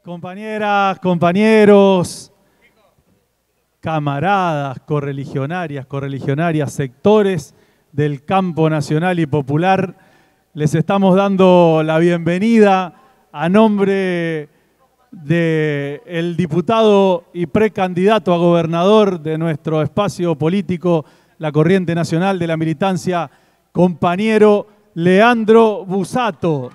Compañeras, compañeros, camaradas, correligionarias, sectores del campo nacional y popular, les estamos dando la bienvenida a nombre del diputado y precandidato a gobernador de nuestro espacio político, la Corriente Nacional de la Militancia, compañero Leandro Busato.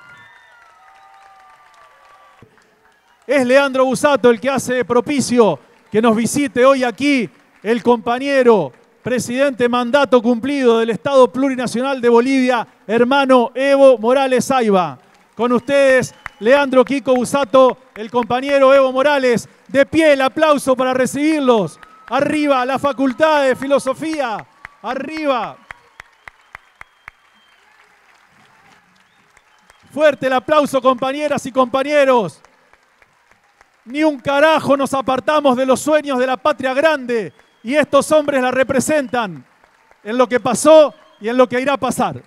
Es Leandro Busato el que hace propicio que nos visite hoy aquí el compañero presidente mandato cumplido del Estado Plurinacional de Bolivia, hermano Evo Morales Ayva. Con ustedes, Leandro Kiko Busato, el compañero Evo Morales. De pie el aplauso para recibirlos. Arriba la Facultad de Filosofía. Arriba. Fuerte el aplauso, compañeras y compañeros. Ni un carajo nos apartamos de los sueños de la patria grande y estos hombres la representan en lo que pasó y en lo que irá a pasar.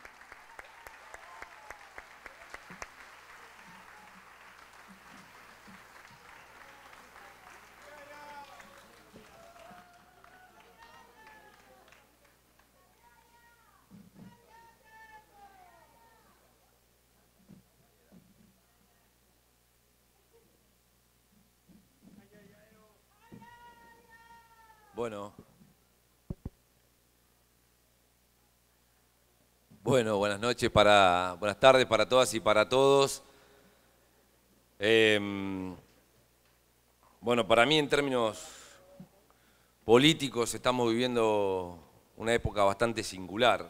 Bueno, buenas noches, buenas tardes para todas y para todos. Bueno, para mí en términos políticos estamos viviendo una época bastante singular.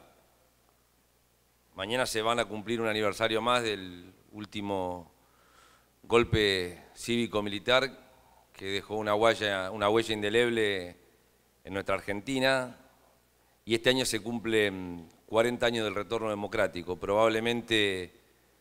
Mañana se van a cumplir un aniversario más del último golpe cívico-militar que dejó una huella indeleble en nuestra Argentina, y este año se cumplen 40 años del retorno democrático. Probablemente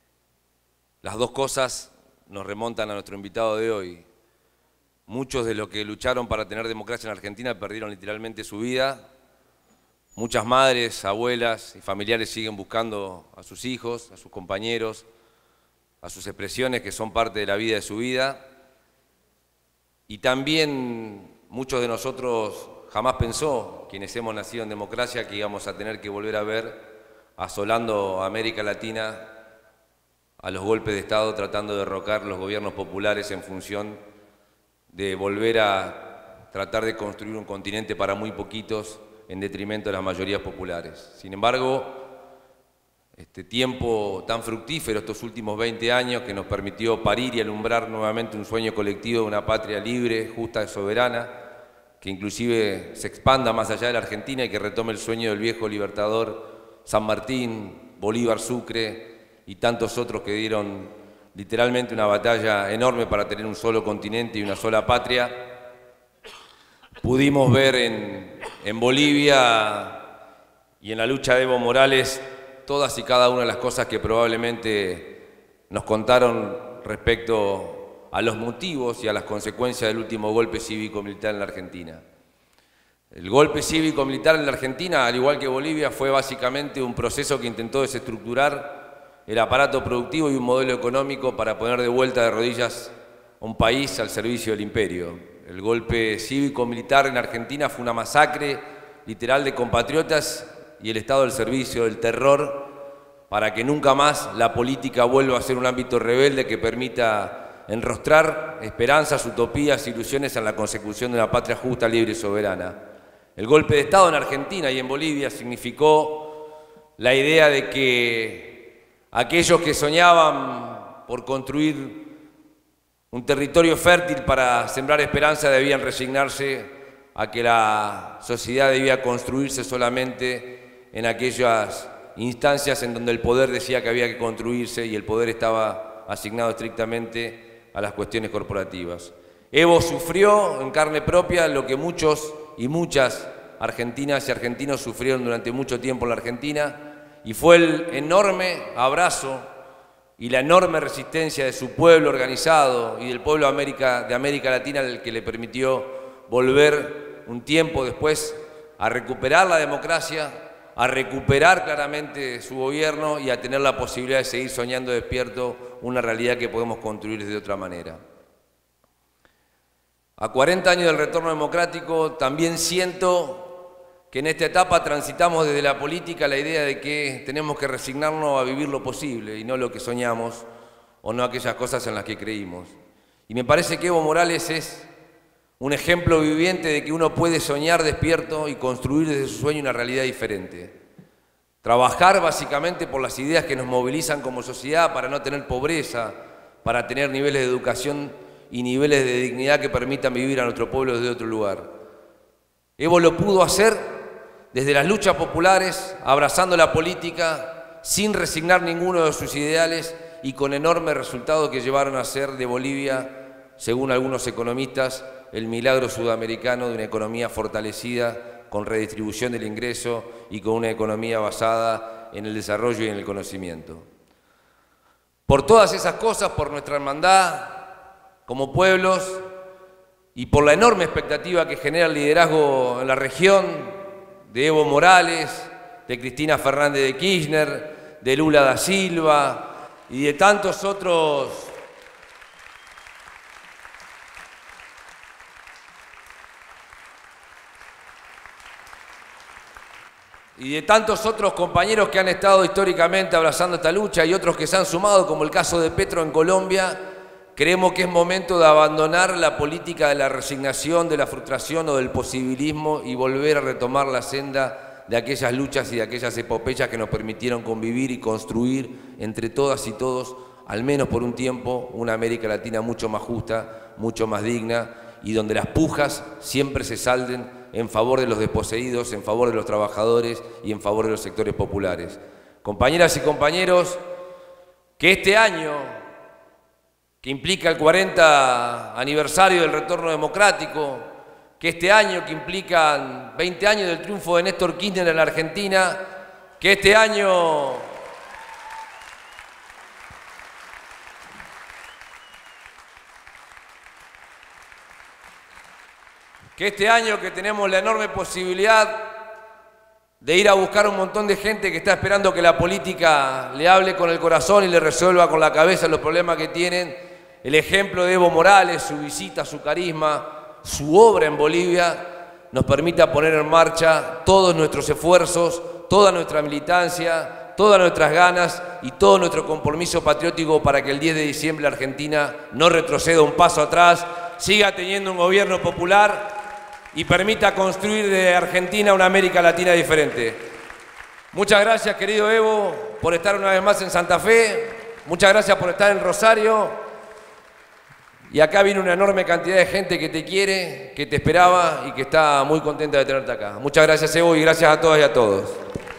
las dos cosas nos remontan a nuestro invitado de hoy. Muchos de los que lucharon para tener democracia en Argentina perdieron literalmente su vida. Muchas madres, abuelas y familiares siguen buscando a sus hijos, a sus compañeros, a sus expresiones que son parte de la vida de su vida. Y también muchos de nosotros jamás pensó, quienes hemos nacido en democracia, que íbamos a tener que volver a ver asolando a América Latina a los golpes de Estado, tratando de derrocar los gobiernos populares en función de volver a tratar de construir un continente para muy poquitos en detrimento de las mayorías populares. Sin embargo, este tiempo tan fructífero, estos últimos 20 años, que nos permitió parir y alumbrar nuevamente un sueño colectivo de una patria libre, justa y soberana, que inclusive se expanda más allá de la Argentina y que retome el sueño del viejo libertador San Martín, Bolívar Sucre y tantos otros que dieron literalmente una batalla enorme para tener un solo continente y una sola patria. Pudimos ver en Bolivia y en la lucha de Evo Morales todas y cada una de las cosas que probablemente nos contaron respecto a los motivos y a las consecuencias del último golpe cívico-militar en la Argentina. El golpe cívico-militar en la Argentina, al igual que Bolivia, fue básicamente un proceso que intentó desestructurar el aparato productivo y un modelo económico para poner de vuelta de rodillas a un país al servicio del imperio. El golpe cívico-militar en Argentina fue una masacre literal de compatriotas y el Estado al servicio del terror para que nunca más la política vuelva a ser un ámbito rebelde que permita enrostrar esperanzas, utopías, ilusiones en la consecución de una patria justa, libre y soberana. El golpe de Estado en Argentina y en Bolivia significó la idea de que aquellos que soñaban por construir un territorio fértil para sembrar esperanza debían resignarse a que la sociedad debía construirse solamente en aquellas instancias en donde el poder decía que había que construirse y el poder estaba asignado estrictamente a las cuestiones corporativas. Evo sufrió en carne propia lo que muchos y muchas argentinas y argentinos sufrieron durante mucho tiempo en la Argentina, y fue el enorme abrazo y la enorme resistencia de su pueblo organizado y del pueblo de América Latina el que le permitió volver un tiempo después a recuperar la democracia, a recuperar claramente su gobierno y a tener la posibilidad de seguir soñando despierto una realidad que podemos construir de otra manera. A 40 años del retorno democrático también siento que en esta etapa transitamos desde la política la idea de que tenemos que resignarnos a vivir lo posible y no lo que soñamos o no aquellas cosas en las que creímos. Y me parece que Evo Morales es un ejemplo viviente de que uno puede soñar despierto y construir desde su sueño una realidad diferente. Trabajar básicamente por las ideas que nos movilizan como sociedad para no tener pobreza, para tener niveles de educación y niveles de dignidad que permitan vivir a nuestro pueblo desde otro lugar. Evo lo pudo hacer desde las luchas populares, abrazando la política, sin resignar ninguno de sus ideales y con enormes resultados que llevaron a ser de Bolivia, según algunos economistas, el milagro sudamericano de una economía fortalecida con redistribución del ingreso y con una economía basada en el desarrollo y en el conocimiento. Por todas esas cosas, por nuestra hermandad como pueblos y por la enorme expectativa que genera el liderazgo en la región de Evo Morales, de Cristina Fernández de Kirchner, de Lula da Silva y de tantos otros compañeros que han estado históricamente abrazando esta lucha y otros que se han sumado, como el caso de Petro en Colombia, creemos que es momento de abandonar la política de la resignación, de la frustración o del posibilismo y volver a retomar la senda de aquellas luchas y de aquellas epopeyas que nos permitieron convivir y construir entre todas y todos, al menos por un tiempo, una América Latina mucho más justa, mucho más digna y donde las pujas siempre se salden en favor de los desposeídos, en favor de los trabajadores y en favor de los sectores populares. Compañeras y compañeros, que este año, que implica el 40 aniversario del retorno democrático, que este año que implica 20 años del triunfo de Néstor Kirchner en la Argentina, que este año que tenemos la enorme posibilidad de ir a buscar un montón de gente que está esperando que la política le hable con el corazón y le resuelva con la cabeza los problemas que tienen. El ejemplo de Evo Morales, su visita, su carisma, su obra en Bolivia, nos permita poner en marcha todos nuestros esfuerzos, toda nuestra militancia, todas nuestras ganas y todo nuestro compromiso patriótico para que el 10 de diciembre la Argentina no retroceda un paso atrás, siga teniendo un gobierno popular y permita construir de Argentina una América Latina diferente. Muchas gracias, querido Evo, por estar una vez más en Santa Fe. Muchas gracias por estar en Rosario. Y acá viene una enorme cantidad de gente que te quiere, que te esperaba y que está muy contenta de tenerte acá. Muchas gracias, Evo, y gracias a todas y a todos.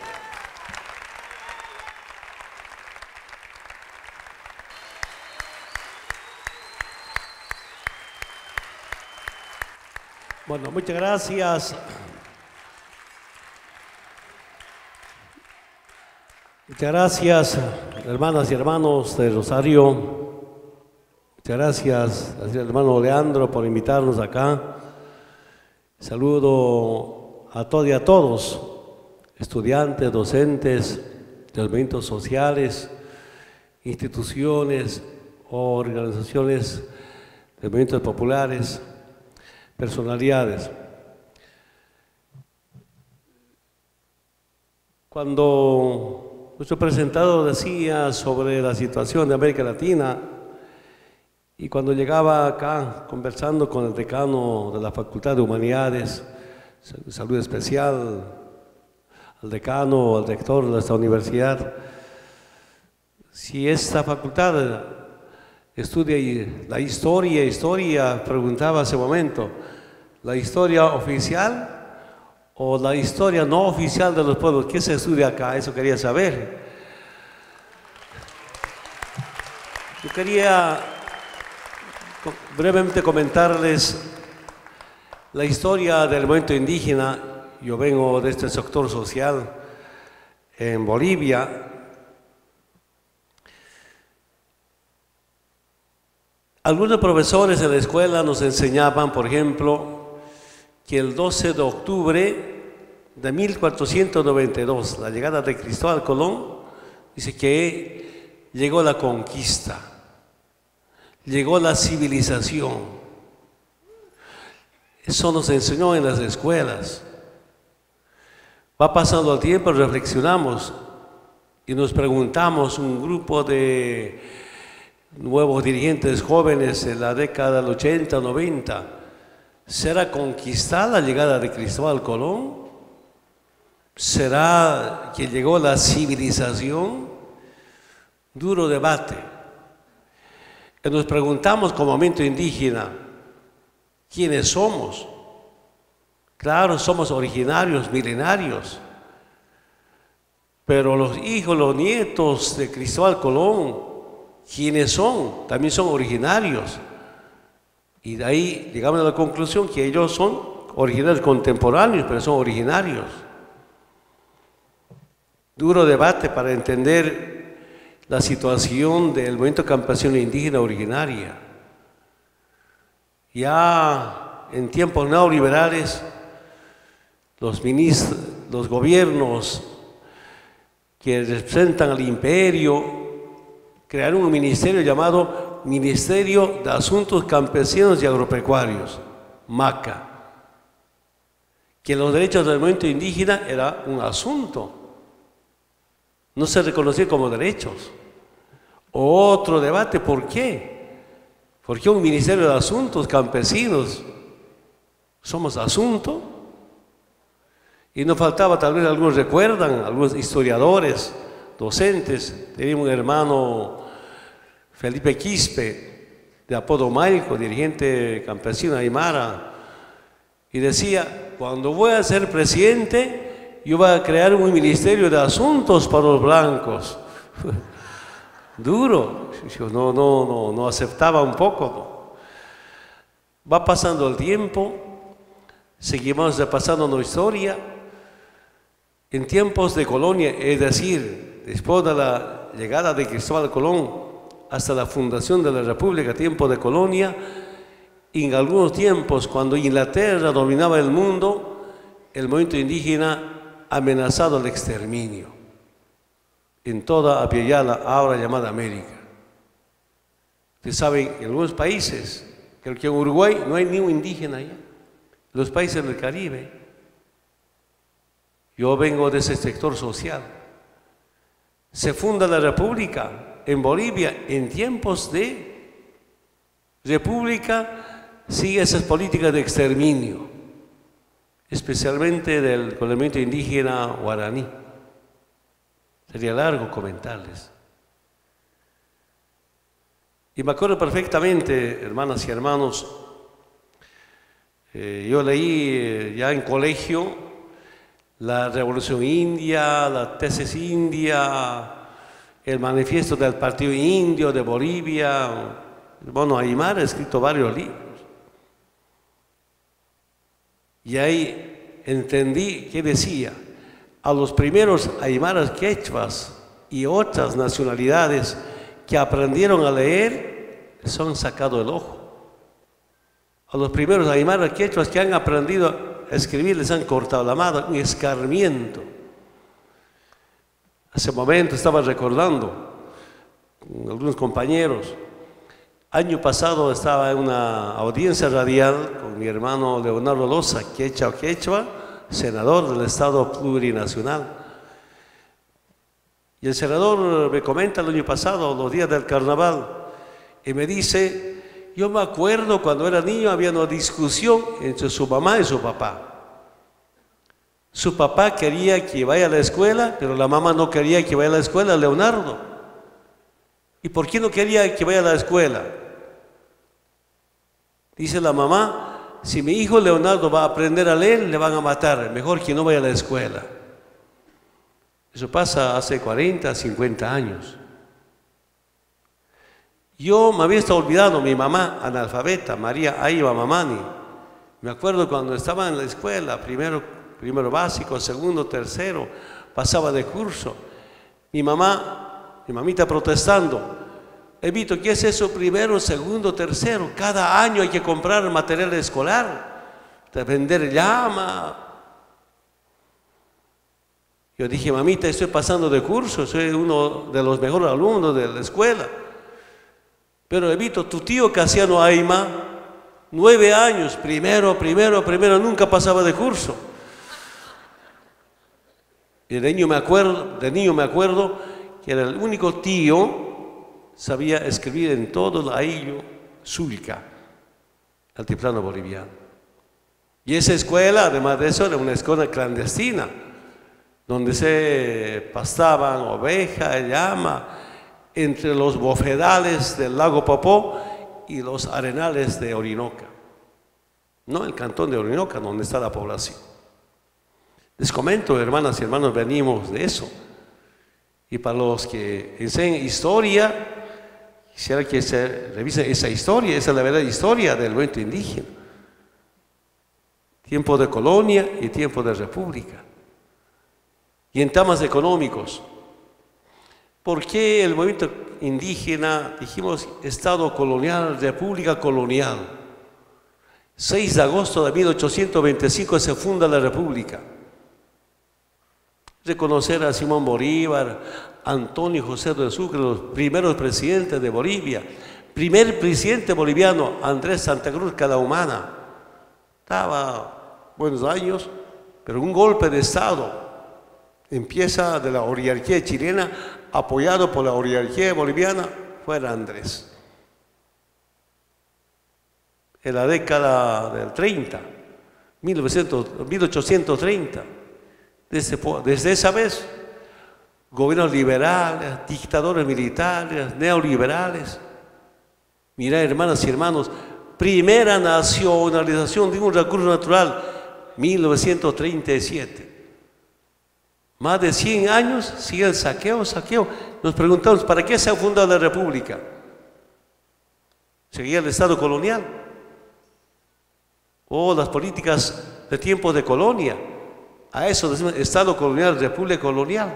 Bueno, muchas gracias. Muchas gracias, hermanas y hermanos de Rosario. Muchas gracias al hermano Leandro por invitarnos acá. Saludo a todos y a todos, estudiantes, docentes de los movimientos sociales, instituciones, organizaciones de movimientos populares, personalidades. Cuando nuestro presentador decía sobre la situación de América Latina, y cuando llegaba acá conversando con el decano de la Facultad de Humanidades, saludo especial al decano, al rector de esta universidad, si esta facultad estudia la historia, preguntaba hace un momento, ¿la historia oficial o la historia no oficial de los pueblos? ¿Qué se estudia acá? Eso quería saber. Yo quería brevemente comentarles la historia del movimiento indígena. Yo vengo de este sector social en Bolivia. Algunos profesores en la escuela nos enseñaban, por ejemplo, que el 12 de octubre de 1492, la llegada de Cristóbal Colón, dice que llegó la conquista. llegó la civilización. Eso nos enseñó en las escuelas. Va pasando el tiempo, reflexionamos y nos preguntamos, un grupo de nuevos dirigentes jóvenes en la década del 80, 90, ¿será conquistada la llegada de Cristóbal Colón? ¿Será que llegó la civilización? Duro debate. Y nos preguntamos como movimiento indígena, ¿quiénes somos? Claro, somos originarios, milenarios, pero los hijos, los nietos de Cristóbal Colón, ¿quiénes son? También son originarios. Y de ahí llegamos a la conclusión que ellos son originarios contemporáneos, pero son originarios. Duro debate para entender la situación del movimiento campesino indígena originaria. Ya en tiempos neoliberales, los gobiernos que representan al imperio crearon un ministerio llamado Ministerio de Asuntos Campesinos y Agropecuarios, MACA, que los derechos del movimiento indígena era un asunto, no se reconocía como derechos. Otro debate, ¿por qué? ¿Por qué un Ministerio de Asuntos Campesinos? ¿Somos asunto? Y nos faltaba, tal vez algunos recuerdan, algunos historiadores, docentes, teníamos un hermano, Felipe Quispe, de apodo Maico, dirigente campesino aymara, y decía, cuando voy a ser presidente, yo voy a crear un ministerio de asuntos para los blancos. Duro, yo no aceptaba un poco. Va pasando el tiempo, seguimos repasando nuestra historia. En tiempos de colonia, es decir, después de la llegada de Cristóbal Colón hasta la fundación de la República, tiempo de colonia, en algunos tiempos, cuando Inglaterra dominaba el mundo, el movimiento indígena amenazado el exterminio en toda Apiayala, ahora llamada América. Ustedes saben, en algunos países, creo que en Uruguay no hay ni un indígena allá, los países del Caribe. Yo vengo de ese sector social. Se funda la República en Bolivia en tiempos de República, sigue esas políticas de exterminio, especialmente del movimiento indígena guaraní. Sería largo comentarles. Y me acuerdo perfectamente, hermanas y hermanos, yo leí ya en colegio la Revolución India, la tesis india, el manifiesto del Partido Indio de Bolivia. Bueno, Aymara ha escrito varios libros. Y ahí entendí que decía, a los primeros aymaras quechuas y otras nacionalidades que aprendieron a leer, son sacados el ojo. A los primeros aymaras quechuas que han aprendido a escribir, les han cortado la mano, un escarmiento. Hace un momento estaba recordando con algunos compañeros, año pasado estaba en una audiencia radial con mi hermano Leonardo Loza, quechua, senador del Estado Plurinacional. Y el senador me comenta el año pasado, los días del carnaval, y me dice, yo me acuerdo cuando era niño había una discusión entre su mamá y su papá. Su papá quería que vaya a la escuela, pero la mamá no quería que vaya a la escuela, Leonardo. ¿Y por qué no quería que vaya a la escuela? Dice la mamá, si mi hijo Leonardo va a aprender a leer, le van a matar, mejor que no vaya a la escuela. Eso pasa hace 40, 50 años. Yo me había estado olvidando, mi mamá, analfabeta, María Aiva Mamani. Me acuerdo cuando estaba en la escuela, primero básico, segundo, tercero, pasaba de curso. Mi mamita protestando. Evito, ¿qué es eso? Primero, segundo, tercero. Cada año hay que comprar material escolar, vender llama. Yo dije, mamita, estoy pasando de curso, soy uno de los mejores alumnos de la escuela. Pero Evito, tu tío Casiano Ayma, 9 años, primero, nunca pasaba de curso. Y de niño me acuerdo que era el único tío que sabía escribir en todo el aillo Zulca, altiplano boliviano. Y esa escuela, además de eso, era una escuela clandestina, donde se pastaban ovejas, llama, entre los bofedales del lago Popó y los arenales de Orinoca. No el cantón de Orinoca, donde está la población. Les comento, hermanas y hermanos, venimos de eso. Y para los que enseñan historia, quisiera que se revise esa historia, esa es la verdadera historia del movimiento indígena. Tiempo de colonia y tiempo de república. Y en temas económicos, ¿por qué el movimiento indígena, dijimos, Estado colonial, República colonial? 6 de agosto de 1825 se funda la República. Reconocer a Simón Bolívar, Antonio José de Sucre, los primeros presidentes de Bolivia. Primer presidente boliviano, Andrés Santa Cruz Cadahumana. Estaba buenos años, pero un golpe de Estado empieza de la oligarquía chilena, apoyado por la oligarquía boliviana, fuera Andrés. En la década del 30, 1830, desde esa vez, gobiernos liberales, dictadores militares, neoliberales. Mirá, hermanas y hermanos, primera nacionalización de un recurso natural, 1937. Más de 100 años sigue el saqueo. Nos preguntamos, ¿para qué se ha fundado la República? ¿Seguía el Estado colonial? ¿O las políticas de tiempos de colonia? A eso decimos Estado colonial, República colonial.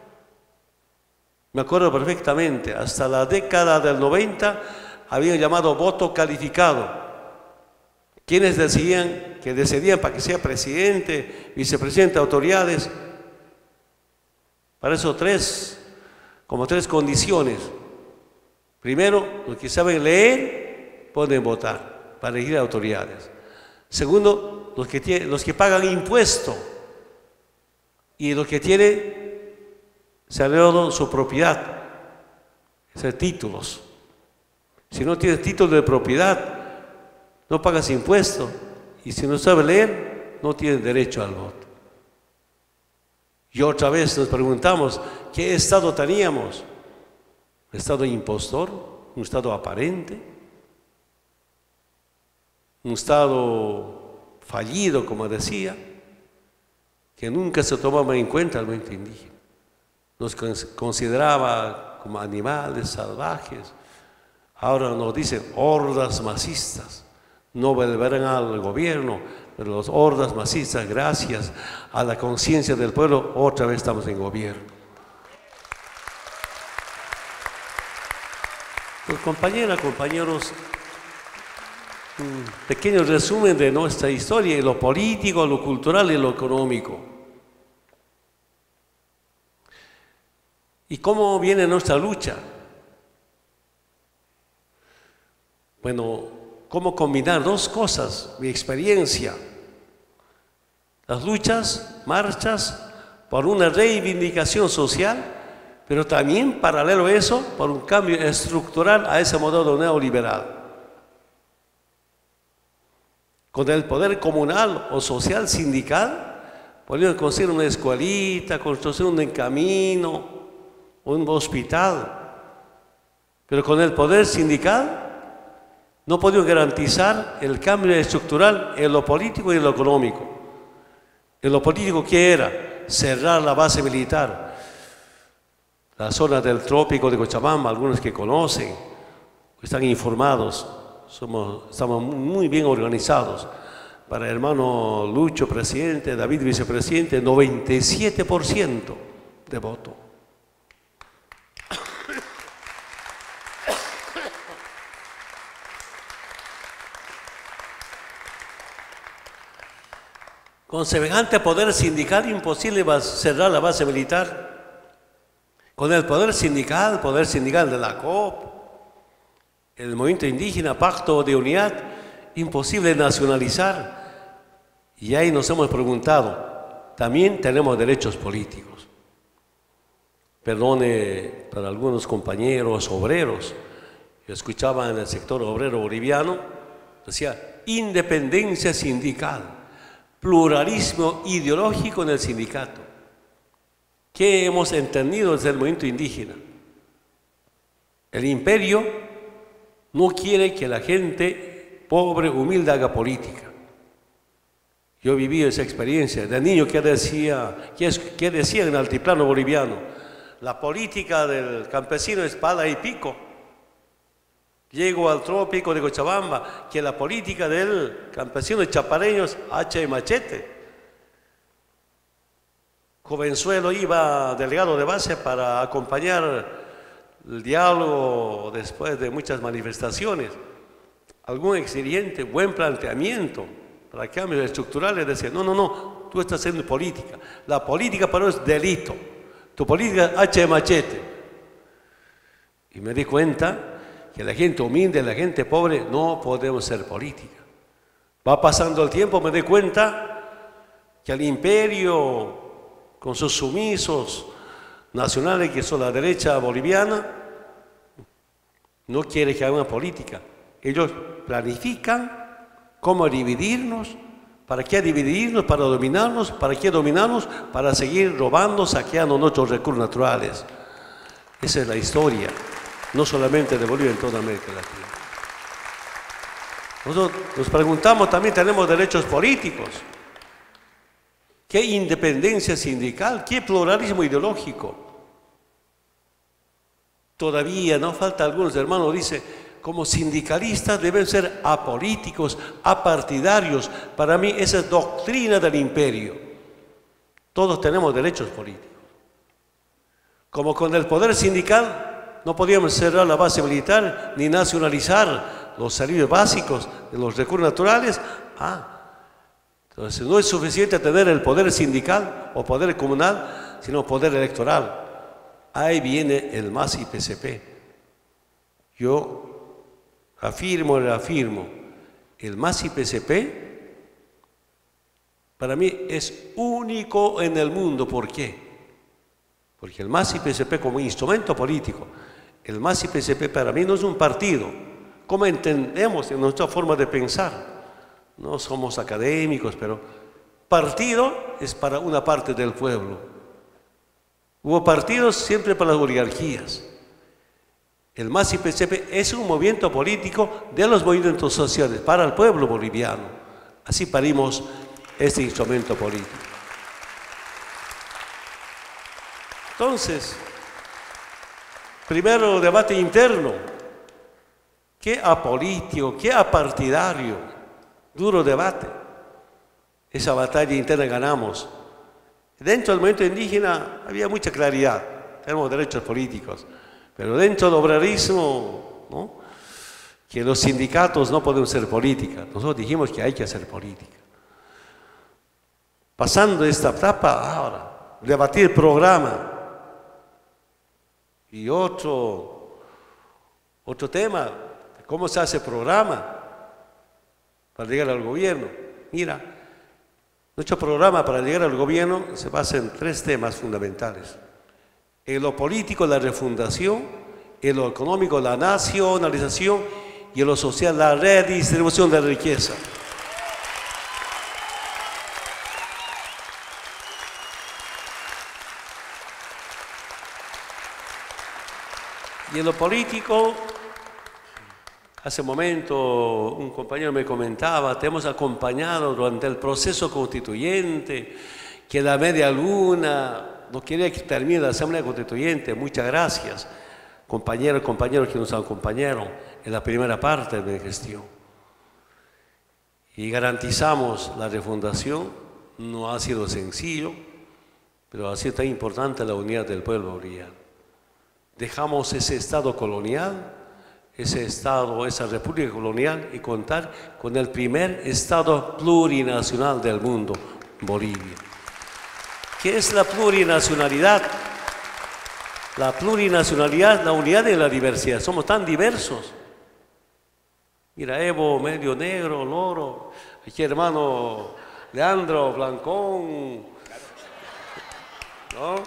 Me acuerdo perfectamente, hasta la década del 90 habían llamado voto calificado. Quienes decidían para que sea presidente, vicepresidente, autoridades. Para eso tres condiciones. Primero, los que saben leer pueden votar para elegir autoridades. Segundo, los que pagan impuesto y los que tienen salado su propiedad, esos títulos. Si no tienes título de propiedad, no pagas impuestos, y si no sabes leer, no tienes derecho al voto. Y otra vez nos preguntamos, ¿qué Estado teníamos? ¿Un Estado impostor? ¿Un Estado aparente? ¿Un Estado fallido, como decía? Que nunca se tomaba en cuenta el movimiento indígena. Nos consideraba como animales salvajes. Ahora nos dicen hordas masistas. No volverán al gobierno, pero las hordas masistas, gracias a la conciencia del pueblo, otra vez estamos en gobierno. Pues, compañeras, compañeros, un pequeño resumen de nuestra historia, lo político, lo cultural y lo económico. ¿Y cómo viene nuestra lucha? Bueno, ¿cómo combinar dos cosas? Mi experiencia. Las luchas, marchas, por una reivindicación social, pero también paralelo a eso, por un cambio estructural a ese modelo neoliberal. Con el poder comunal o social sindical, podríamos construir una escuelita, construir un camino, un hospital. Pero con el poder sindical, no podemos garantizar el cambio estructural en lo político y en lo económico. En lo político, ¿qué era? Cerrar la base militar. La zona del trópico de Cochabamba, algunos que conocen, están informados, estamos muy bien organizados. Para el hermano Lucho, presidente, David, vicepresidente, 97% de voto. Con semejante poder sindical, imposible cerrar la base militar. Con el poder sindical de la COP, el movimiento indígena, pacto de unidad, imposible nacionalizar. Y ahí nos hemos preguntado, también tenemos derechos políticos. Perdone para algunos compañeros obreros, yo escuchaba en el sector obrero boliviano, decía, independencia sindical, pluralismo ideológico en el sindicato. ¿Qué hemos entendido desde el movimiento indígena? El imperio no quiere que la gente pobre, humilde haga política. Yo viví esa experiencia de niño que decía en el altiplano boliviano, la política del campesino es pala y pico. Llego al trópico de Cochabamba, que la política del campesino de chapareño es hacha y machete. Jovenzuelo iba delegado de base para acompañar el diálogo después de muchas manifestaciones. Algún exdirigente, buen planteamiento para cambios estructurales, decía, no, tú estás haciendo política. La política para nosotros es delito. Tu política es hacha y machete. Y me di cuenta que la gente humilde, la gente pobre, no podemos hacer política. Va pasando el tiempo, me di cuenta que el imperio, con sus sumisos nacionales que son la derecha boliviana, no quiere que haga una política. Ellos planifican cómo dividirnos. ¿Para qué dividirnos? Para dominarnos. ¿Para qué dominarnos? Para seguir robando, saqueando nuestros recursos naturales. Esa es la historia, no solamente de Bolivia, en toda América Latina. Nosotros nos preguntamos, también tenemos derechos políticos. ¿Qué independencia sindical? ¿Qué pluralismo ideológico? Todavía no falta algunos hermanos, dice, como sindicalistas deben ser apolíticos, apartidarios. Para mí esa es doctrina del imperio. Todos tenemos derechos políticos. Como con el poder sindical no podíamos cerrar la base militar ni nacionalizar los servicios básicos de los recursos naturales. Entonces no es suficiente tener el poder sindical o poder comunal, sino poder electoral. Ahí viene el MAS y PCP. Yo reafirmo, el MAS y PCP para mí es único en el mundo. ¿Por qué? Porque el MAS y PCP como instrumento político, el MAS y PCP para mí no es un partido, como entendemos en nuestra forma de pensar. No somos académicos, pero partido es para una parte del pueblo. Hubo partidos siempre para las oligarquías. El MAS y PCP es un movimiento político de los movimientos sociales para el pueblo boliviano. Así parimos este instrumento político. Entonces, primero debate interno. ¿Qué apolítico, qué apartidario? Duro debate. Esa batalla interna ganamos. Dentro del movimiento indígena había mucha claridad. Tenemos derechos políticos. Pero dentro del obrerismo, ¿no?, que los sindicatos no pueden hacer política. Nosotros dijimos que hay que hacer política. Pasando esta etapa, ahora, debatir programa. Y otro tema, ¿cómo se hace programa para llegar al gobierno? Mira, nuestro programa para llegar al gobierno se basa en 3 temas fundamentales. En lo político, la refundación; en lo económico, la nacionalización; y en lo social, la redistribución de la riqueza. Y en lo político, hace un momento un compañero me comentaba, te hemos acompañado durante el proceso constituyente, que la media luna no quería que termine la Asamblea Constituyente. Muchas gracias, compañeros que nos acompañaron en la primera parte de mi gestión. Y garantizamos la refundación. No ha sido sencillo, pero ha sido tan importante la unidad del pueblo boliviano. Dejamos ese Estado colonial, esa república colonial, y contar con el primer Estado plurinacional del mundo, Bolivia. ¿Qué es la plurinacionalidad? La plurinacionalidad, la unidad en la diversidad. Somos tan diversos, Mira, Evo, medio negro, loro. Aquí hermano Leandro, blancón, ¿no?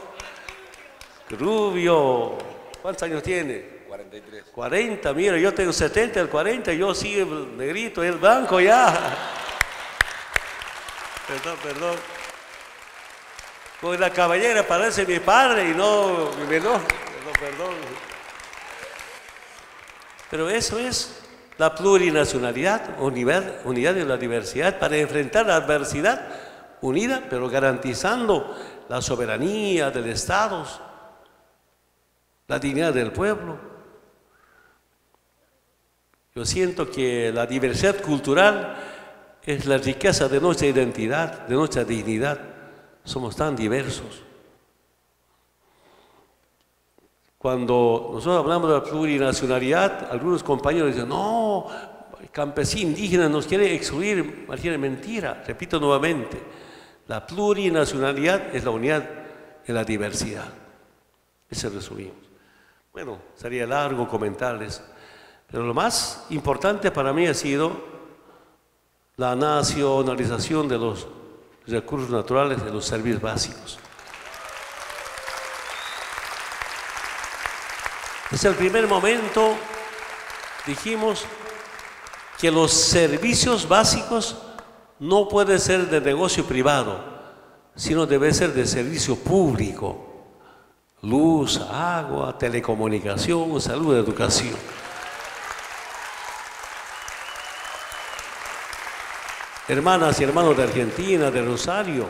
Rubio. ¿Cuántos años tiene? 43. 40, mira, yo tengo 70, el 40, yo sí, el negrito, el blanco ya. Perdón. Con la caballera parece mi padre y no mi menor. Perdón. Pero eso es la plurinacionalidad, unidad de la diversidad para enfrentar la adversidad unida, pero garantizando la soberanía del Estado, la dignidad del pueblo. Yo siento que la diversidad cultural es la riqueza de nuestra identidad, de nuestra dignidad. Somos tan diversos. Cuando nosotros hablamos de la plurinacionalidad, algunos compañeros dicen, no, el campesino indígena nos quiere excluir. Mentira, repito nuevamente, la plurinacionalidad es la unidad en la diversidad. Eso resumimos. Bueno, sería largo comentarles, pero lo más importante para mí ha sido la nacionalización de los recursos naturales, de los servicios básicos. Desde el primer momento dijimos que los servicios básicos no pueden ser de negocio privado, sino debe ser de servicio público. Luz, agua, telecomunicación, salud, educación. Hermanas y hermanos de Argentina, de Rosario,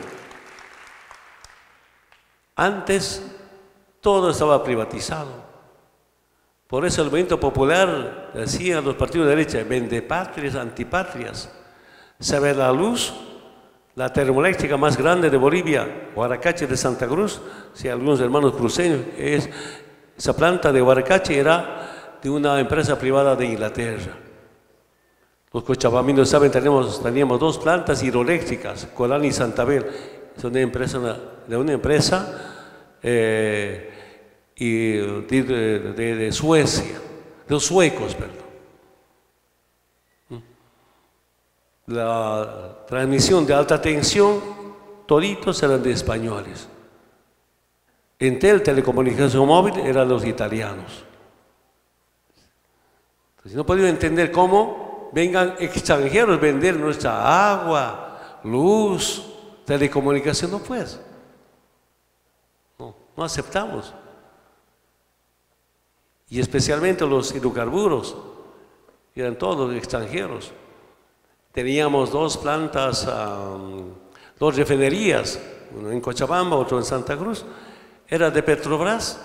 antes todo estaba privatizado. Por eso el movimiento popular decía los partidos de derecha, vendepatrias, antipatrias. ¿Sabe la luz? La termoeléctrica más grande de Bolivia, Huaracache de Santa Cruz, si algunos hermanos cruceños, esa planta de Huaracache era de una empresa privada de Inglaterra. Los cochabaminos saben, teníamos dos plantas hidroeléctricas, Colán y Santabel, son de una empresa de Suecia, de los suecos, perdón. La transmisión de alta tensión, toditos eran de españoles. Entel, telecomunicación móvil, eran los italianos. Entonces, no podía entender cómo vengan extranjeros a vender nuestra agua, luz, telecomunicación, no pues. No aceptamos. Y especialmente los hidrocarburos, eran todos extranjeros. Teníamos dos plantas, dos refinerías, uno en Cochabamba, otro en Santa Cruz, era de Petrobras.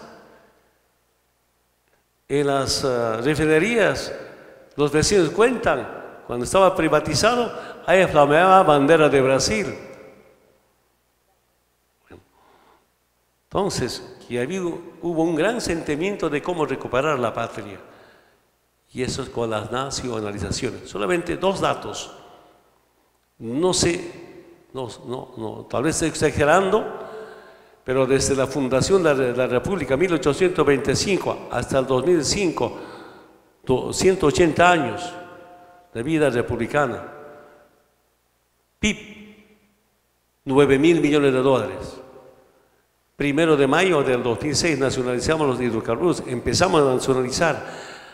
En las refinerías, los vecinos cuentan, cuando estaba privatizado, ahí flameaba bandera de Brasil. Entonces, hubo un gran sentimiento de cómo recuperar la patria. Y eso es con las nacionalizaciones. Solamente dos datos. No sé, tal vez estoy exagerando, pero desde la fundación de la República, 1825 hasta el 2005, 180 años de vida republicana. PIB, 9.000 millones de dólares. 1 de mayo del 2006 nacionalizamos los hidrocarburos, empezamos a nacionalizar.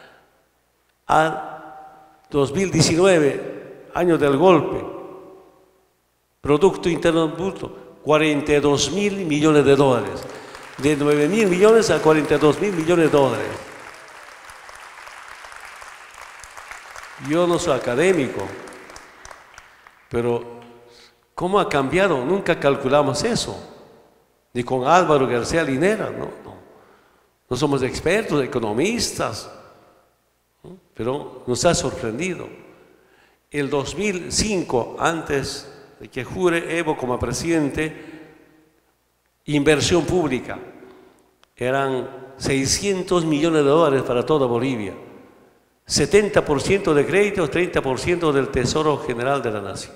A 2019, año del golpe, Producto Interno Bruto, 42.000 millones de dólares. De 9.000 millones a 42.000 millones de dólares. Yo no soy académico, pero ¿cómo ha cambiado? Nunca calculamos eso. Ni con Álvaro García Linera, no somos expertos, economistas, pero nos ha sorprendido. El 2005, antes de que jure Evo como presidente, inversión pública, eran 600 millones de dólares para toda Bolivia, 70% de créditos, 30% del Tesoro General de la Nación.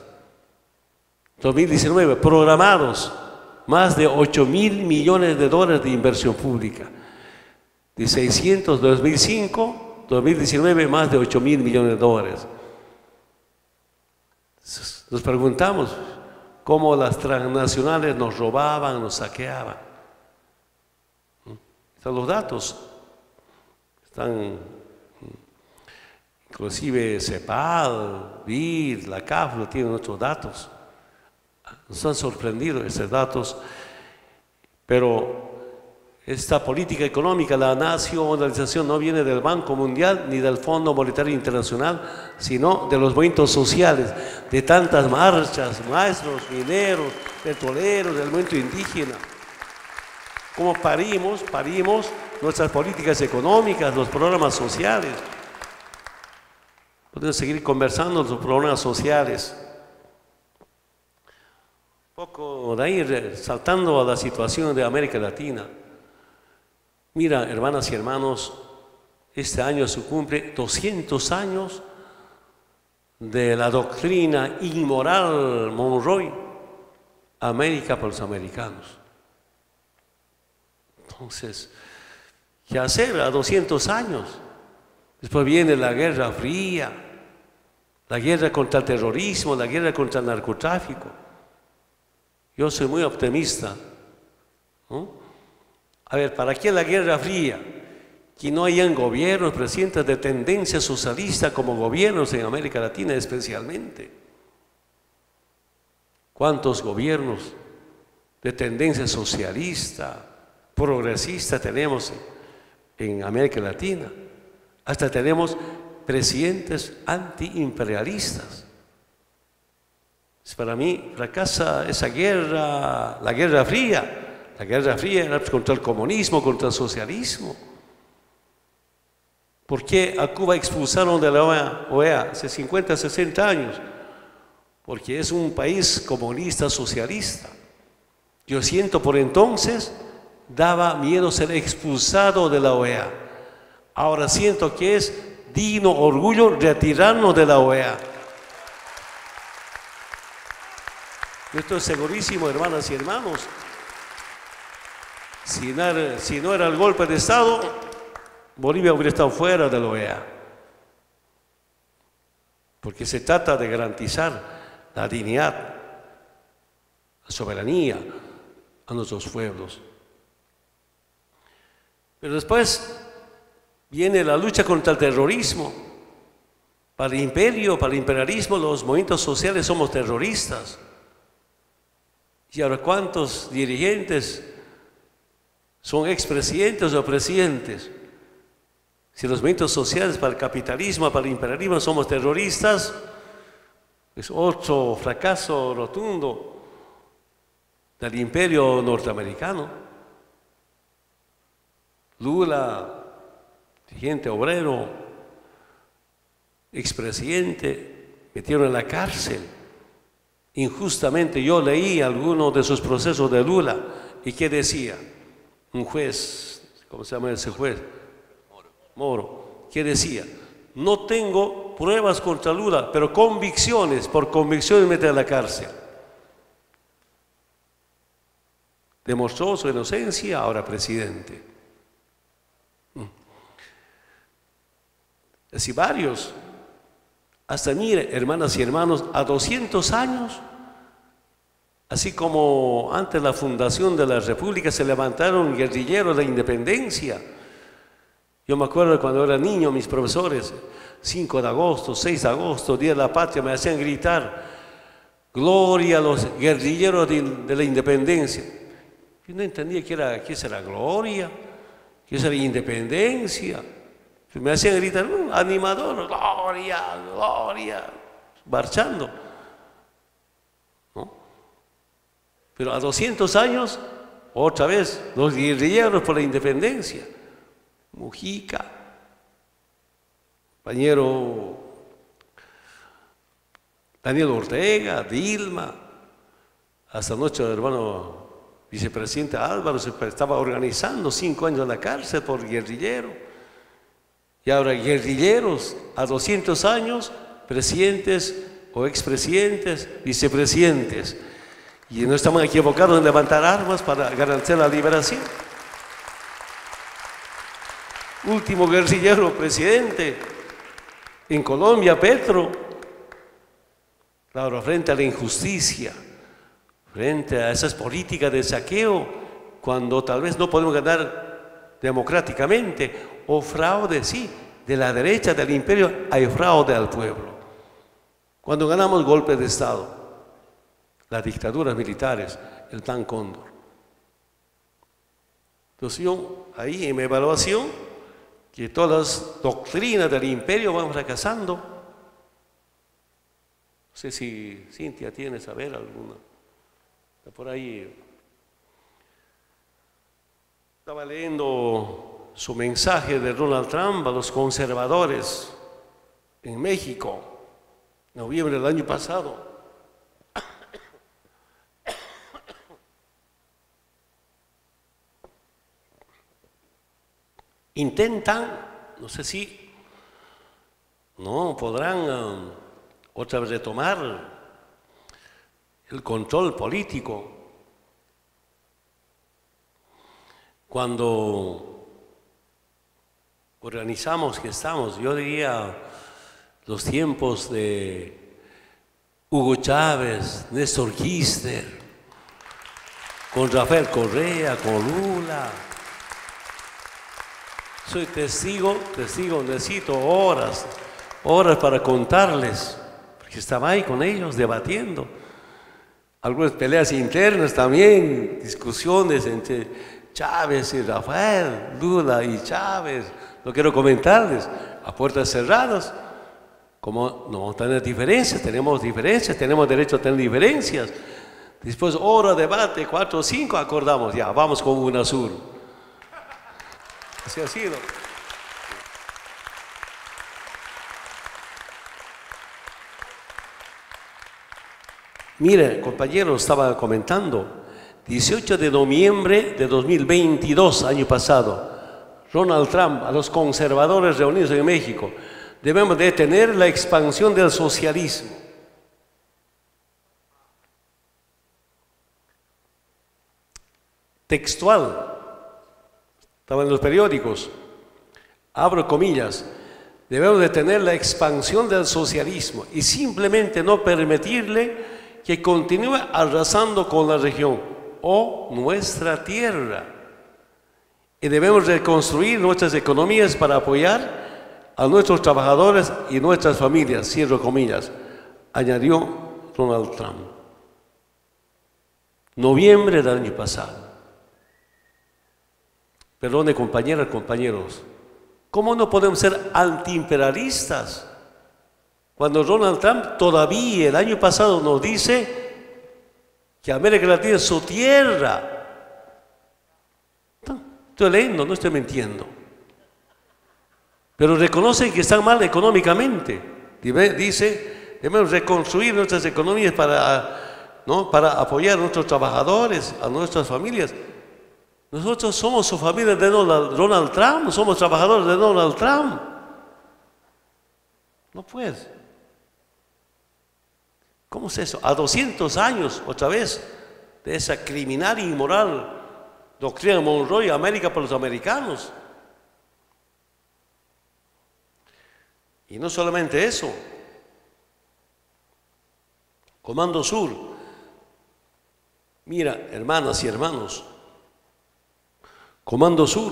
2019, programados más de 8.000 millones de dólares de inversión pública. De 600 2005 2019 más de 8.000 millones de dólares. Nos preguntamos cómo las transnacionales nos robaban, nos saqueaban. Están los datos, están inclusive CEPAL, BID, la CAF, no tienen otros datos. Nos han sorprendido esos datos, pero esta política económica, la nacionalización, no viene del Banco Mundial ni del Fondo Monetario Internacional, sino de los movimientos sociales, de tantas marchas, maestros, mineros, petroleros, del movimiento indígena. Cómo parimos nuestras políticas económicas, los programas sociales. Podemos seguir conversando de los problemas sociales. Un poco de ahí, saltando a la situación de América Latina. Mira, hermanas y hermanos, este año se cumple 200 años de la doctrina inmoral Monroe, América para los americanos. Entonces, ¿qué hacer a 200 años? Después viene la Guerra Fría, la guerra contra el terrorismo, la guerra contra el narcotráfico. Yo soy muy optimista, ¿no? A ver, ¿para qué la Guerra Fría? Que no hayan gobiernos, presidentes de tendencia socialista como gobiernos en América Latina especialmente. ¿Cuántos gobiernos de tendencia socialista, progresista tenemos en América Latina? Hasta tenemos presidentes antiimperialistas. Para mí fracasa esa guerra, la Guerra Fría. La Guerra Fría era contra el comunismo, contra el socialismo. ¿Por qué a Cuba expulsaron de la OEA hace 50, 60 años? Porque es un país comunista, socialista. Yo siento por entonces daba miedo ser expulsado de la OEA. Ahora siento que es digno orgullo retirarnos de la OEA. Yo estoy segurísimo, hermanas y hermanos, si no era el golpe de Estado, Bolivia hubiera estado fuera de la OEA. Porque se trata de garantizar la dignidad, la soberanía a nuestros pueblos. Pero después viene la lucha contra el terrorismo. Para el imperio, para el imperialismo, los movimientos sociales somos terroristas. Y ahora, ¿cuántos dirigentes son expresidentes o presidentes? Si los movimientos sociales para el capitalismo, para el imperialismo somos terroristas, es otro fracaso rotundo del imperio norteamericano. Lula, dirigente obrero, expresidente, metieron en la cárcel. Injustamente yo leí algunos de sus procesos de Lula. ¿Y qué decía? Un juez, ¿cómo se llama ese juez? Moro. ¿Qué decía? No tengo pruebas contra Lula, pero convicciones, por convicciones mete a la cárcel. Demostró su inocencia, ahora presidente. Así varios. Hasta mire, hermanas y hermanos, a 200 años, así como antes de la fundación de la República se levantaron guerrilleros de independencia. Yo me acuerdo cuando era niño, mis profesores, 5 de agosto, 6 de agosto, Día de la Patria, me hacían gritar, gloria a los guerrilleros de la independencia. Yo no entendía qué era gloria, qué era independencia. Me hacían gritar, animador, gloria, gloria, marchando. ¿No? Pero a 200 años, otra vez, los guerrilleros por la independencia. Mujica, compañero Daniel Ortega, Dilma, hasta anoche el hermano vicepresidente Álvaro se estaba organizando 5 años en la cárcel por guerrillero. Y ahora guerrilleros a 200 años, presidentes o expresidentes, vicepresidentes. Y no estamos equivocados en levantar armas para garantizar la liberación. último guerrillero presidente en Colombia, Petro. Claro, frente a la injusticia, frente a esas políticas de saqueo, cuando tal vez no podemos ganar democráticamente, o fraude, sí, de la derecha del imperio hay fraude al pueblo. Cuando ganamos golpes de Estado, las dictaduras militares, el Plan Cóndor. Entonces yo, ahí en mi evaluación, que todas las doctrinas del imperio van fracasando. No sé si Cintia tiene saber alguna. Está por ahí. Estaba leyendo su mensaje de Donald Trump a los conservadores en México, noviembre del año pasado. Intentan, no sé si no podrán otra vez retomar el control político. Cuando organizamos que estamos, yo diría los tiempos de Hugo Chávez, Néstor Kirchner, con Rafael Correa, con Lula. Soy testigo, necesito horas para contarles, porque estaba ahí con ellos debatiendo. Algunas peleas internas también, discusiones entre Chávez y Rafael, Lula y Chávez. No quiero comentarles, a puertas cerradas, como no tener diferencias, tenemos derecho a tener diferencias. Después, hora de debate, 4 o 5, acordamos, ya, vamos con UNASUR. Así ha sido. Mire, compañero, estaba comentando, 18 de noviembre de 2022, año pasado, Donald Trump a los conservadores reunidos en México: debemos detener la expansión del socialismo. Textual. Estaba en los periódicos, abro comillas: debemos detener la expansión del socialismo y simplemente no permitirle que continúe arrasando con la región o nuestra tierra. Y debemos reconstruir nuestras economías para apoyar a nuestros trabajadores y nuestras familias, cierro comillas, añadió Donald Trump. Noviembre del año pasado. Perdone, compañeras, compañeros, ¿cómo no podemos ser antiimperialistas cuando Donald Trump todavía el año pasado nos dice que América Latina es su tierra? No, estoy leyendo, no estoy mintiendo. Pero reconocen que están mal económicamente. Dice, debemos reconstruir nuestras economías para apoyar a nuestros trabajadores, a nuestras familias. Nosotros somos su familia de Donald Trump, somos trabajadores de Donald Trump. No puede. ¿Cómo es eso? A 200 años, otra vez, de esa criminal e inmoral doctrina Monroe, América para los americanos. Y no solamente eso. Comando Sur. Mira, hermanas y hermanos, Comando Sur,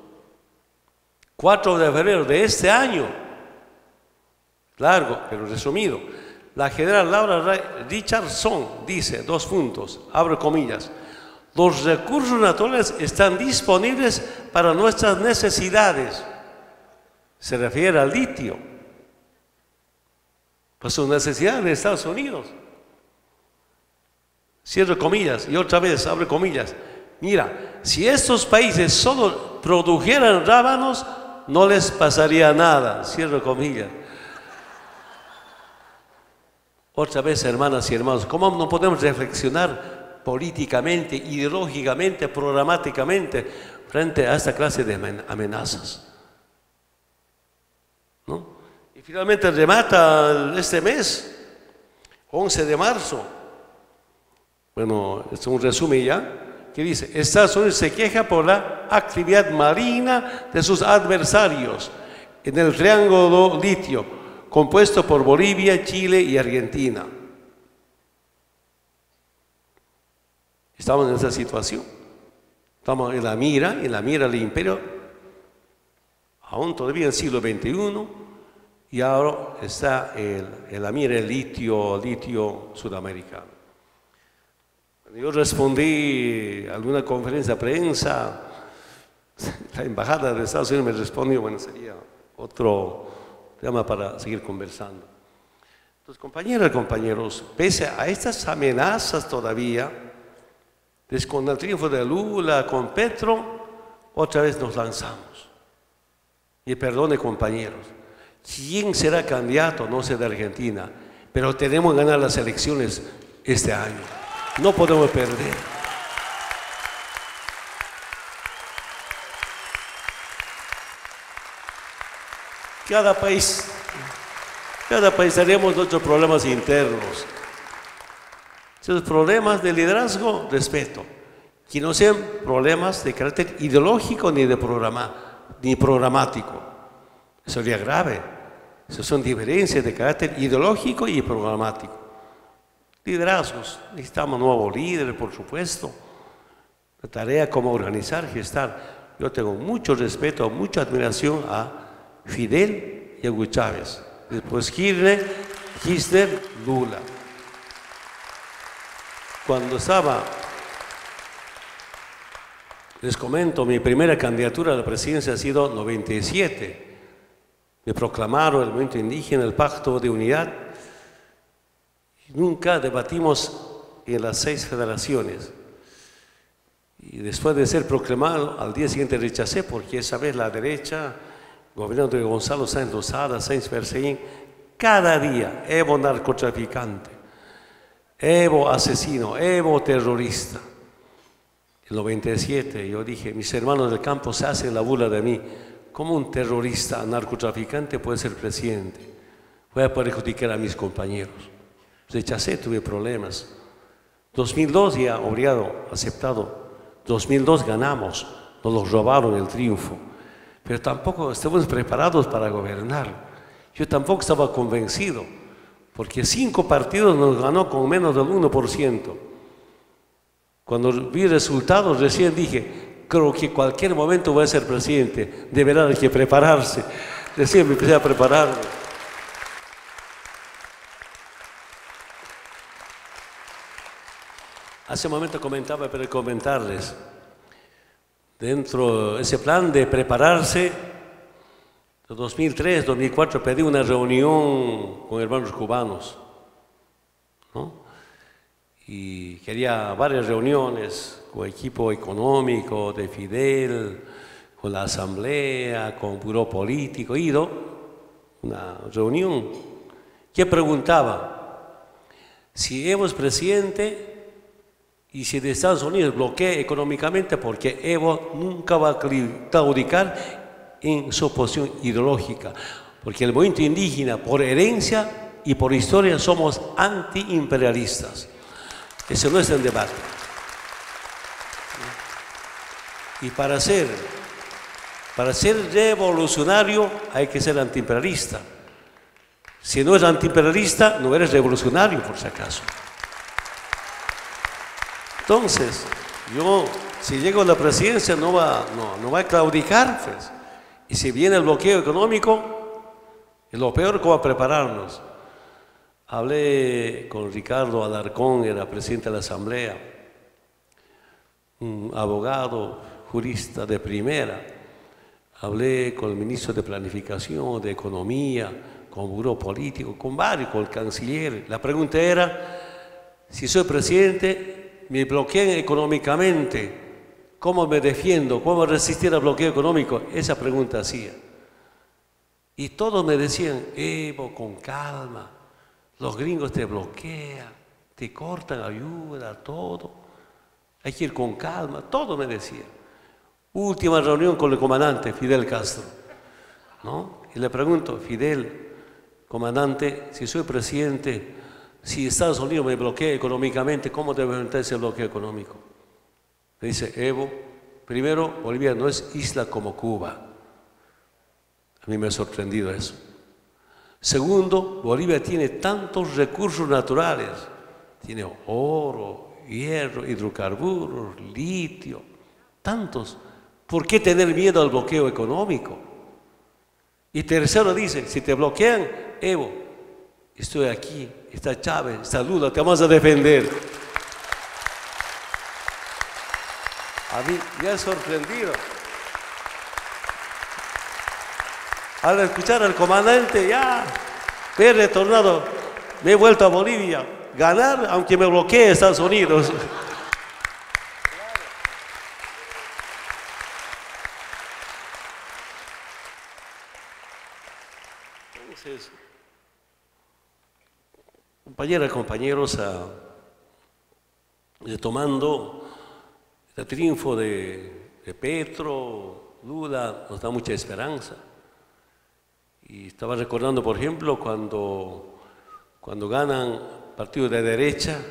4 de febrero de este año, largo pero resumido, la general Laura Richardson dice, 2 puntos, abro comillas: los recursos naturales están disponibles para nuestras necesidades. Se refiere al litio, para sus necesidades de Estados Unidos. Cierro comillas y otra vez abro comillas. Mira, si estos países solo produjeran rábanos, no les pasaría nada. Cierro comillas. Otra vez, hermanas y hermanos, ¿cómo no podemos reflexionar políticamente, ideológicamente, programáticamente frente a esta clase de amenazas? ¿No? Y finalmente remata este mes, 11 de marzo. Bueno, es un resumen ya. que dice, Estados Unidos se queja por la actividad marina de sus adversarios en el triángulo litio, compuesto por Bolivia, Chile y Argentina. Estamos en esa situación. Estamos en la mira del imperio, aún todavía en el siglo XXI, y ahora está en la mira el litio sudamericano. Yo respondí a alguna conferencia de prensa, la embajada de Estados Unidos me respondió, bueno, sería otro tema para seguir conversando. Entonces, compañeras y compañeros, pese a estas amenazas todavía, desde con el triunfo de Lula, con Petro, otra vez nos lanzamos. Y perdone, compañeros, ¿quién será candidato? No sé, de Argentina, pero tenemos que ganar las elecciones este año. No podemos perder. Cada país tenemos nuestros problemas internos. Esos problemas de liderazgo, respeto. Que no sean problemas de carácter ideológico ni programático. Eso sería grave. Esas son diferencias de carácter ideológico y programático. Liderazgos. Necesitamos nuevos líderes, por supuesto. La tarea como organizar, gestar. Yo tengo mucho respeto, mucha admiración a Fidel y a Hugo Chávez. Después Kirchner, Lula. Cuando estaba, les comento, mi primera candidatura a la presidencia ha sido en 97. Me proclamaron el movimiento indígena, el Pacto de Unidad. Nunca debatimos en las 6 federaciones. Y después de ser proclamado, al día siguiente rechacé, porque esa vez la derecha, gobernado de Gonzalo Sáenz Lozada, Sáenz Perseguín, cada día, Evo narcotraficante, Evo asesino, Evo terrorista. En 97 yo dije, mis hermanos del campo se hacen la burla de mí. ¿Cómo un terrorista narcotraficante puede ser presidente? Voy a perjudicar a mis compañeros. Rechacé, tuve problemas. 2002 ya obligado, aceptado. 2002 ganamos, nos los robaron el triunfo. Pero tampoco estamos preparados para gobernar. Yo tampoco estaba convencido, porque 5 partidos nos ganó con menos del 1%. Cuando vi resultados recién dije, creo que en cualquier momento voy a ser presidente, de verdad hay que prepararse. Recién me empecé a prepararme. Hace un momento comentaba, pero comentarles, dentro de ese plan de prepararse, en 2003, 2004 pedí una reunión con hermanos cubanos, ¿no? Y quería varias reuniones con equipo económico de Fidel, con la asamblea, con buró político. He ido una reunión que preguntaba si Evo es presidente y si de Estados Unidos bloquea económicamente, porque Evo nunca va a claudicar en su posición ideológica, porque el movimiento indígena por herencia y por historia somos antiimperialistas. Ese no es el debate. Y para ser revolucionario hay que ser antiimperialista. Si no eres antiimperialista, no eres revolucionario, por si acaso. Entonces, yo, si llego a la presidencia, no va a claudicar, pues. Y si viene el bloqueo económico, es lo peor, ¿cómo prepararnos? Hablé con Ricardo Alarcón, era presidente de la Asamblea, un abogado, jurista de primera. Hablé con el ministro de Planificación, de Economía, con buró político, con varios, con el canciller. La pregunta era, si soy presidente, me bloquean económicamente, ¿cómo me defiendo? ¿Cómo resistir al bloqueo económico? Esa pregunta hacía. Y todos me decían, Evo, con calma. Los gringos te bloquean, te cortan ayuda, todo. Hay que ir con calma, todo me decía. Última reunión con el comandante Fidel Castro, ¿no? Y le pregunto, Fidel, comandante, si soy presidente, si Estados Unidos me bloquea económicamente, ¿cómo debe enfrentar ese bloqueo económico? Me dice, Evo, primero, Bolivia no es isla como Cuba. A mí me ha sorprendido eso. Segundo, Bolivia tiene tantos recursos naturales. Tiene oro, hierro, hidrocarburos, litio, tantos. ¿Por qué tener miedo al bloqueo económico? Y tercero dice, si te bloquean, Evo, estoy aquí, está Chávez, está Lula, te vamos a defender. A mí me ha sorprendido. Al escuchar al comandante, ya me he retornado, me he vuelto a Bolivia, ganar aunque me bloquee Estados Unidos. Entonces, compañeras, compañeros, retomando el triunfo de Petro, Lula, nos da mucha esperanza. Y estaba recordando, por ejemplo, cuando ganan partidos de derecha,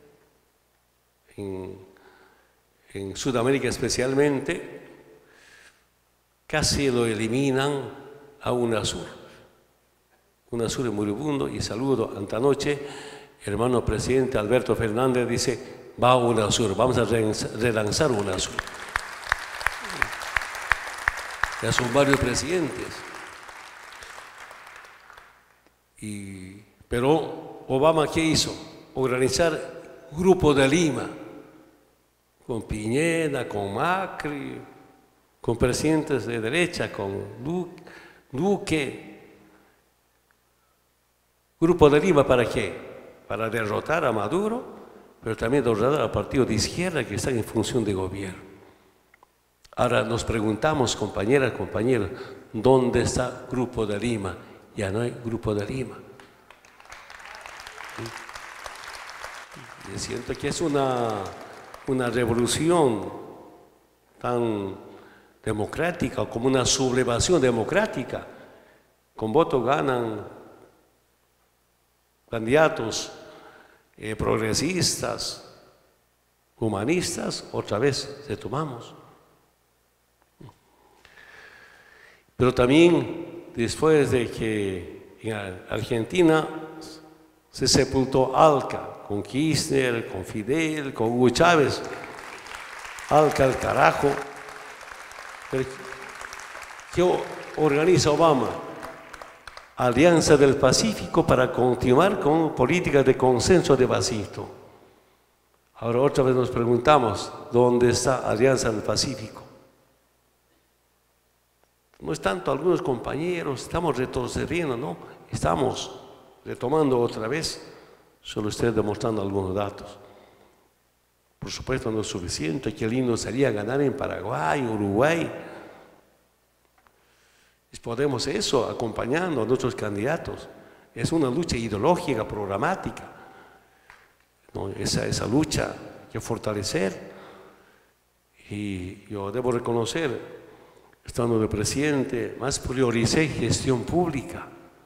en Sudamérica especialmente, casi lo eliminan a UNASUR. UNASUR es moribundo, y saludo antanoche, hermano presidente Alberto Fernández dice, va a UNASUR, vamos a relanzar UNASUR. Ya son varios presidentes. Pero Obama, ¿qué hizo? Organizar Grupo de Lima, con Piñera, con Macri, con presidentes de derecha, con Duque. Grupo de Lima, ¿para qué? Para derrotar a Maduro, pero también derrotar a partidos de izquierda que están en función de gobierno. Ahora nos preguntamos, compañeras, compañeros, ¿dónde está Grupo de Lima? Ya no hay Grupo de Lima. Y siento que es una revolución tan democrática, como una sublevación democrática. Con voto ganan candidatos progresistas, humanistas, otra vez retomamos. Pero también después de que en Argentina se sepultó ALCA, con Kirchner, con Fidel, con Hugo Chávez, ALCA al carajo. ¿Qué organiza Obama? Alianza del Pacífico para continuar con políticas de consenso de Washington. Ahora otra vez nos preguntamos, ¿dónde está Alianza del Pacífico? No es tanto algunos compañeros, estamos retrocediendo, no, estamos retomando otra vez, solo estoy demostrando algunos datos. Por supuesto no es suficiente, qué lindo sería ganar en Paraguay, Uruguay. Podemos eso acompañando a nuestros candidatos. Es una lucha ideológica, programática. ¿No? Esa lucha hay que fortalecer. Y yo debo reconocer, estando de presidente, más prioricé gestión pública.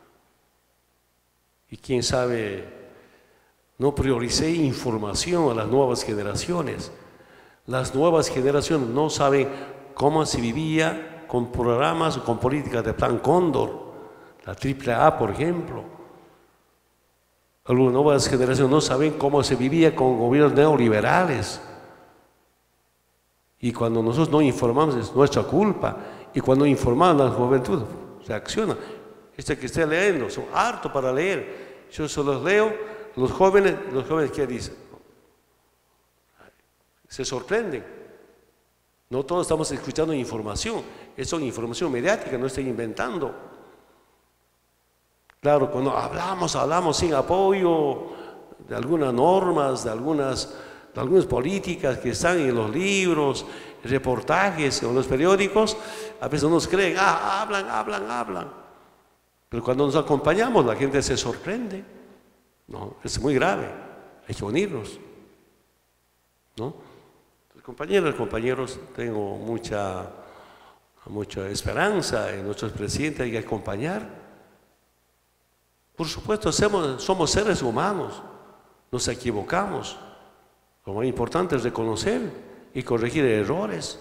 Y quién sabe, no prioricé información a las nuevas generaciones. Las nuevas generaciones no saben cómo se vivía con programas o con políticas de Plan Cóndor, la AAA, por ejemplo. Algunas nuevas generaciones no saben cómo se vivía con gobiernos neoliberales. Y cuando nosotros no informamos es nuestra culpa. Y cuando informaban a la juventud, se acciona. Este que esté leyendo, son hartos para leer. Yo se los leo, los jóvenes ¿qué dicen? Se sorprenden. No todos estamos escuchando información, es información mediática, no estoy inventando. Claro, cuando hablamos sin apoyo de algunas normas, de algunas políticas que están en los libros, reportajes o en los periódicos, a veces no nos creen, hablan. Pero cuando nos acompañamos la gente se sorprende. No, es muy grave, hay que unirnos, ¿no? Compañeras, compañeros, tengo mucha esperanza en nuestros presidentes, hay que acompañar. Por supuesto, somos seres humanos, nos equivocamos. Lo más importante es reconocer y corregir errores.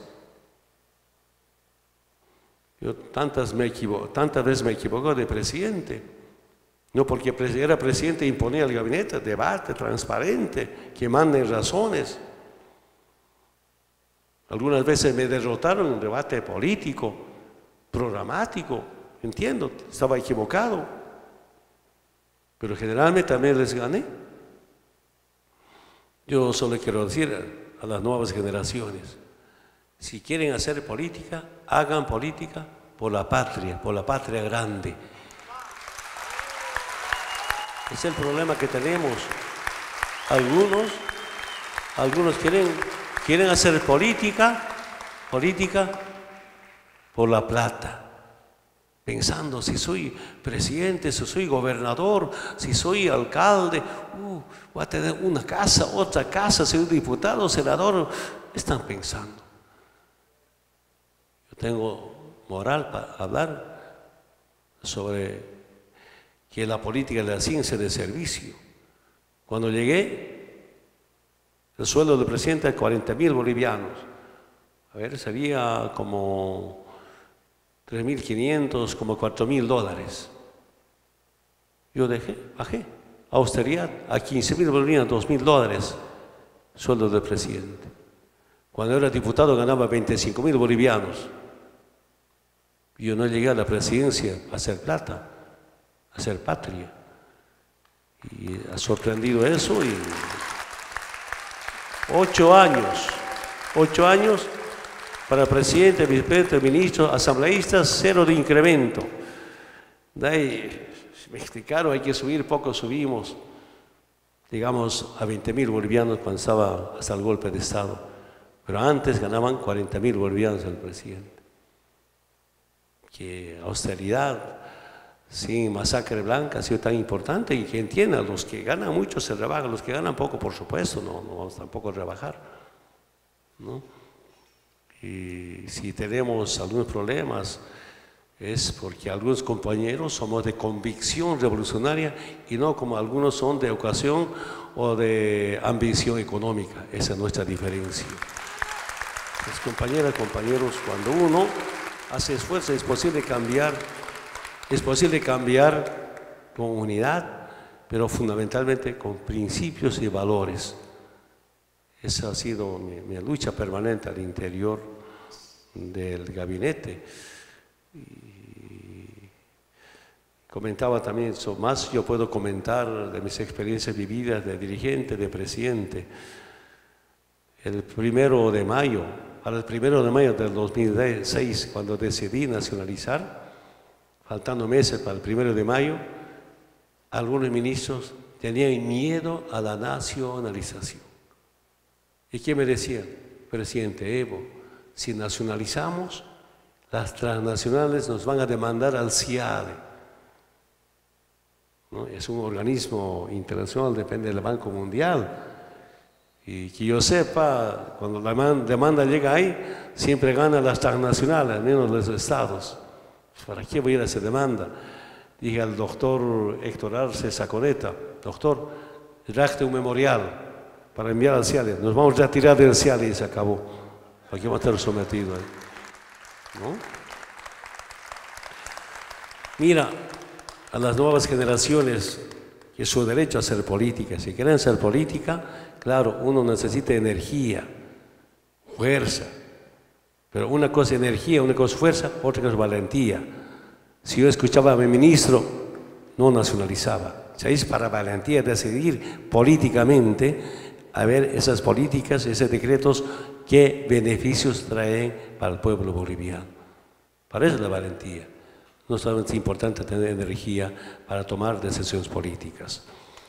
Yo tantas veces me equivoco de presidente. No porque era presidente imponía al gabinete, debate transparente, que manden razones. Algunas veces me derrotaron en un debate político, programático, entiendo, estaba equivocado, pero generalmente también les gané. Yo solo quiero decir a las nuevas generaciones, si quieren hacer política, hagan política por la patria grande. Es el problema que tenemos. Algunos quieren hacer política por la plata, pensando si soy presidente, si soy gobernador, si soy alcalde, voy a tener una casa, otra casa, si soy diputado, senador. Están pensando. Yo tengo moral para hablar sobre que la política es la ciencia de servicio. Cuando llegué, el sueldo del presidente es 40.000 bolivianos. A ver, sería como 3.500, como 4.000 dólares. Yo bajé, austeridad, a 15.000 bolivianos, 2.000 dólares, sueldo del presidente. Cuando era diputado ganaba 25.000 bolivianos. Yo no llegué a la presidencia a hacer plata, a hacer patria. Y ha sorprendido eso y 8 años para presidente, vicepresidente, ministro, asambleístas, 0 de incremento. De ahí me explicaron, hay que subir, poco subimos. Llegamos a 20.000 bolivianos cuando estaba hasta el golpe de Estado. Pero antes ganaban 40.000 bolivianos el presidente. Que austeridad sin masacre blanca ha sido tan importante y que entiendan, los que ganan mucho se rebajan, los que ganan poco, por supuesto, no vamos tampoco a rebajar, ¿no? Y si tenemos algunos problemas es porque algunos compañeros somos de convicción revolucionaria y no como algunos son de ocasión o de ambición económica. Esa es nuestra diferencia. Pues, compañeras, compañeros, cuando uno hace esfuerzo es posible cambiar con unidad, pero fundamentalmente con principios y valores. Esa ha sido mi lucha permanente al interior del gabinete. Y comentaba también, más yo puedo comentar de mis experiencias vividas de dirigente, de presidente. El 1 de mayo, para el 1 de mayo del 2006, cuando decidí nacionalizar, faltando meses para el 1 de mayo, algunos ministros tenían miedo a la nacionalización. ¿Y qué me decían? Presidente Evo, si nacionalizamos, las transnacionales nos van a demandar al CIADE, ¿no? Es un organismo internacional, depende del Banco Mundial. Y que yo sepa, cuando la demanda llega ahí, siempre ganan las transnacionales, al menos los estados. ¿Para qué voy a ir a esa demanda? Dije al doctor Héctor Arce Saconeta, doctor, redacte un memorial para enviar al CIADE. Nos vamos a retirar del CIADE y se acabó. ¿Para qué vamos a estar sometidos ahí? ¿No? Mira, a las nuevas generaciones, que es su derecho a hacer política. Si quieren hacer política, claro, uno necesita energía, fuerza. Pero una cosa es energía, una cosa es fuerza, otra cosa es valentía. Si yo escuchaba a mi ministro, no nacionalizaba. ¿Sabéis? Para valentía decidir políticamente, a ver esas políticas, esos decretos, qué beneficios traen para el pueblo boliviano. Para eso es la valentía. No solamente es importante tener energía para tomar decisiones políticas.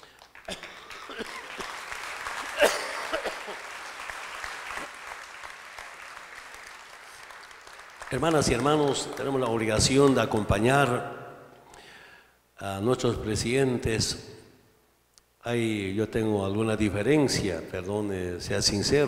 Hermanas y hermanos, tenemos la obligación de acompañar a nuestros presidentes. Yo tengo alguna diferencia, perdón, sea sincero.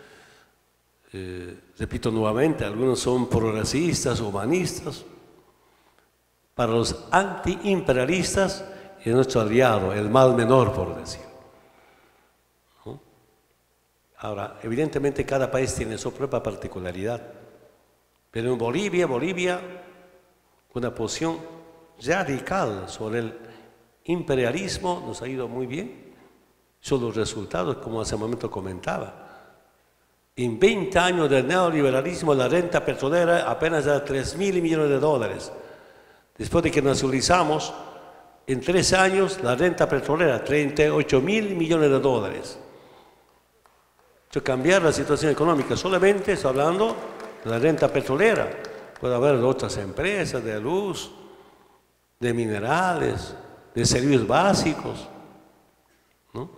Repito nuevamente, algunos son progresistas, humanistas. Para los antiimperialistas es nuestro aliado, el mal menor, por decir, ¿no? Ahora, evidentemente cada país tiene su propia particularidad, pero en Bolivia, una posición radical sobre el imperialismo nos ha ido muy bien. Son los resultados, como hace un momento comentaba. En 20 años del neoliberalismo, la renta petrolera apenas era 3.000 millones de dólares. Después de que nacionalizamos, en 3 años, la renta petrolera, 38.000 millones de dólares. Cambiar la situación económica, solamente estoy hablando de la renta petrolera. Puede haber otras empresas de luz, de minerales, de servicios básicos, ¿no?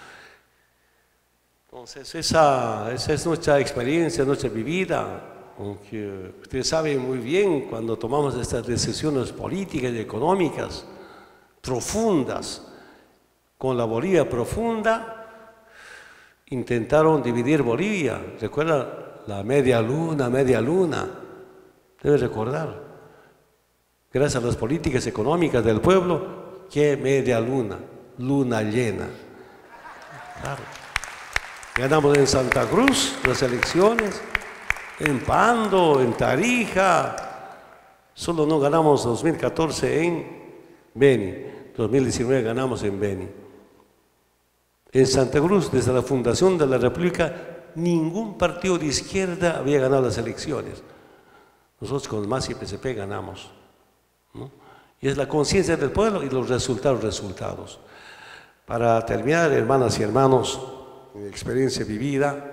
Entonces, esa es nuestra experiencia, nuestra vivida, aunque ustedes saben muy bien cuando tomamos estas decisiones políticas y económicas profundas, con la Bolivia profunda, intentaron dividir Bolivia. ¿Recuerda la media luna? Debe recordar. Gracias a las políticas económicas del pueblo, ¿qué media luna? Luna llena. Claro. Ganamos en Santa Cruz las elecciones, en Pando, en Tarija. Solo no ganamos 2014 en Beni. 2019 ganamos en Beni. En Santa Cruz, desde la fundación de la República, ningún partido de izquierda había ganado las elecciones. Nosotros con el MAS y PSP ganamos, ¿no? Y es la conciencia del pueblo y los resultados. Para terminar, hermanas y hermanos, mi experiencia vivida,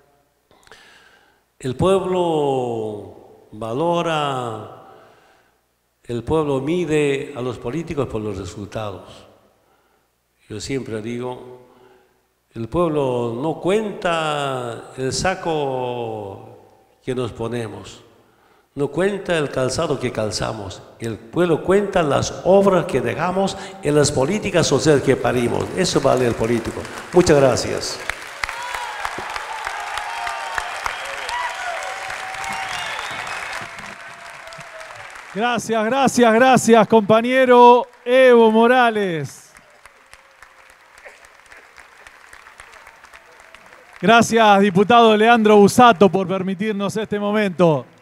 el pueblo valora, el pueblo mide a los políticos por los resultados. Yo siempre digo, el pueblo no cuenta el saco que nos ponemos, no cuenta el calzado que calzamos. El pueblo cuenta las obras que dejamos en las políticas sociales que parimos. Eso vale el político. Muchas gracias. Gracias, compañero Evo Morales. Gracias, diputado Leandro Busato, por permitirnos este momento.